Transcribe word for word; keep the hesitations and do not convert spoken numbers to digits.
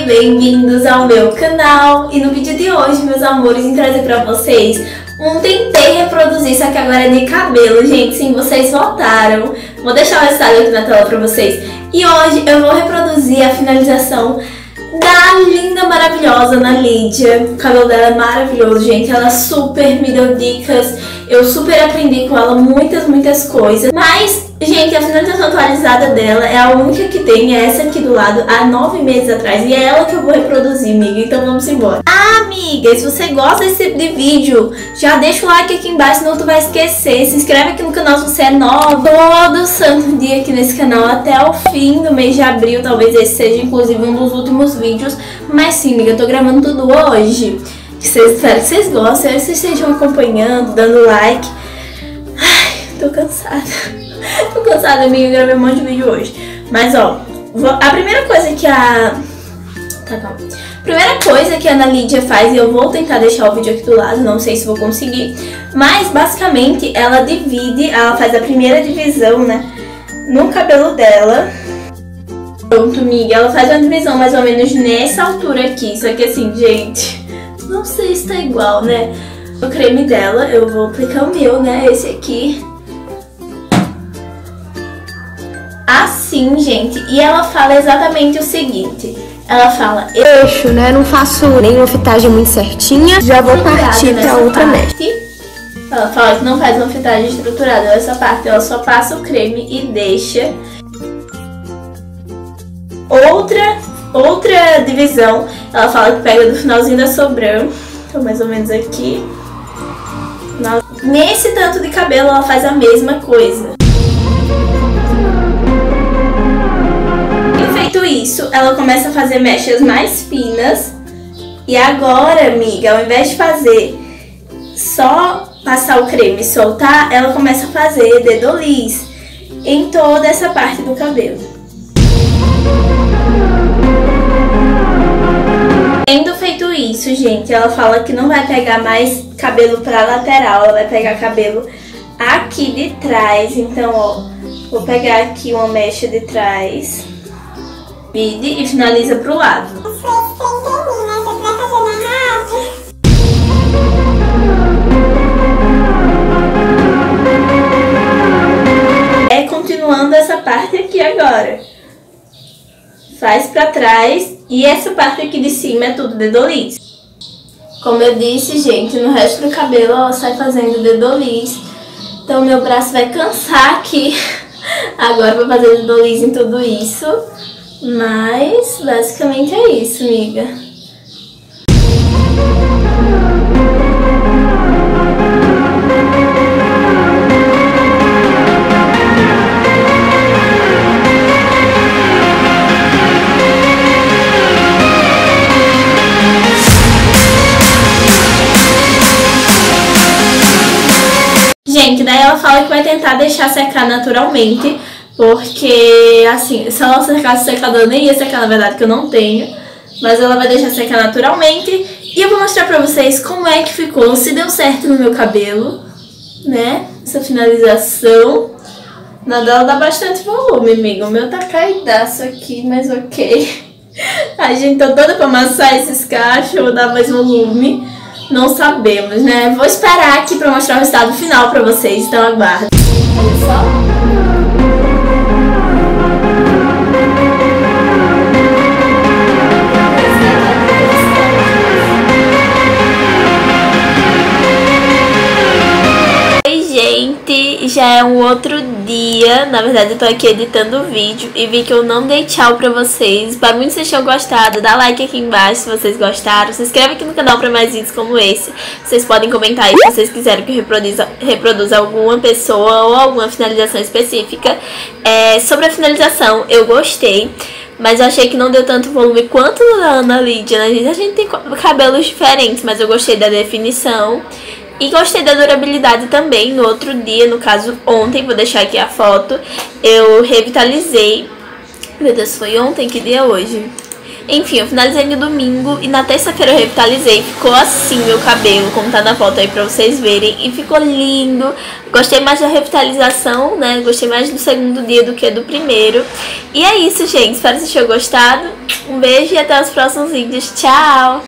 bem-vindos ao meu canal. E no vídeo de hoje, meus amores, vim trazer pra vocês um tentei reproduzir, só que agora é de cabelo, gente. Sim, vocês votaram. Vou deixar o resultado aqui na tela pra vocês. E hoje eu vou reproduzir a finalização da linda, maravilhosa Ana Lídia. O cabelo dela é maravilhoso, gente. Ela super me deu dicas. Eu super aprendi com ela muitas, muitas coisas. Mas, gente, a finalização atualizada dela é a única que tem. É essa aqui do lado, há nove meses atrás. E é ela que eu vou reproduzir, amiga. Então vamos embora. Ah, amiga, se você gosta desse tipo de vídeo, já deixa o like aqui embaixo, senão tu vai esquecer. Se inscreve aqui no canal se você é nova. Todo santo dia aqui nesse canal, até o fim do mês de abril. Talvez esse seja, inclusive, um dos últimos vídeos. Mas sim, amiga, eu tô gravando tudo hoje. Vocês, espero que vocês gostem, que vocês estejam acompanhando, dando like. Ai, tô cansada. Tô cansada, amiga, eu gravei um monte de vídeo hoje. Mas, ó, a primeira coisa que a... Tá, calma. Primeira coisa que a Ana Lídia faz, e eu vou tentar deixar o vídeo aqui do lado, não sei se vou conseguir. Mas, basicamente, ela divide, ela faz a primeira divisão, né, no cabelo dela. Pronto, amiga, ela faz uma divisão mais ou menos nessa altura aqui. Só que assim, gente, não sei se tá igual, né? O creme dela, eu vou aplicar o meu, né? Esse aqui. Assim, gente. E ela fala exatamente o seguinte. Ela fala... Eixo, né? Não faço nenhuma fitagem muito certinha. Já vou partir pra outra mecha. Ela fala que não faz uma fitagem estruturada. Essa parte ela só passa o creme e deixa. Outra, outra divisão, ela fala que pega do finalzinho da sobrão, então mais ou menos aqui. Nesse tanto de cabelo ela faz a mesma coisa. E feito isso, ela começa a fazer mechas mais finas. E agora, amiga, ao invés de fazer só passar o creme e soltar, ela começa a fazer dedolis em toda essa parte do cabelo. Tendo feito isso, gente, ela fala que não vai pegar mais cabelo pra lateral, ela vai pegar cabelo aqui de trás. Então, ó, vou pegar aqui uma mecha de trás, vide e finaliza pro lado. É continuando essa parte aqui agora. Faz pra trás e essa parte aqui de cima é tudo dedolis. Como eu disse, gente, no resto do cabelo ela sai fazendo dedolis. Então meu braço vai cansar aqui agora pra fazer dedolis em tudo isso. Mas basicamente é isso, amiga. Gente, daí ela fala que vai tentar deixar secar naturalmente, porque, assim, se ela secasse secador nem ia secar, na verdade, que eu não tenho. Mas ela vai deixar secar naturalmente. E eu vou mostrar pra vocês como é que ficou, se deu certo no meu cabelo, né? Essa finalização. Na dela dá bastante volume, amigo. O meu tá caidaço aqui, mas ok. A gente tá toda pra amassar esses cachos ou dar mais volume. Não sabemos, né? Vou esperar aqui pra mostrar o resultado final pra vocês, então aguardem. Olha só. Oi, gente, já é um outro dia. Na verdade eu tô aqui editando o vídeo e vi que eu não dei tchau pra vocês. Espero muito que vocês tenham gostado. Dá like aqui embaixo se vocês gostaram. Se inscreve aqui no canal pra mais vídeos como esse. Vocês podem comentar aí se vocês quiserem que eu reproduza, reproduza alguma pessoa ou alguma finalização específica. É, sobre a finalização, eu gostei, mas eu achei que não deu tanto volume quanto a Ana Lídia, né, gente? A gente tem cabelos diferentes, mas eu gostei da definição. E gostei da durabilidade também. No outro dia, no caso ontem, vou deixar aqui a foto, eu revitalizei. Meu Deus, foi ontem? Que dia é hoje? Enfim, eu finalizei no domingo e na terça-feira eu revitalizei. Ficou assim meu cabelo, como tá na foto aí pra vocês verem. E ficou lindo. Gostei mais da revitalização, né? Gostei mais do segundo dia do que do primeiro. E é isso, gente. Espero que vocês tenham gostado. Um beijo e até os próximos vídeos. Tchau!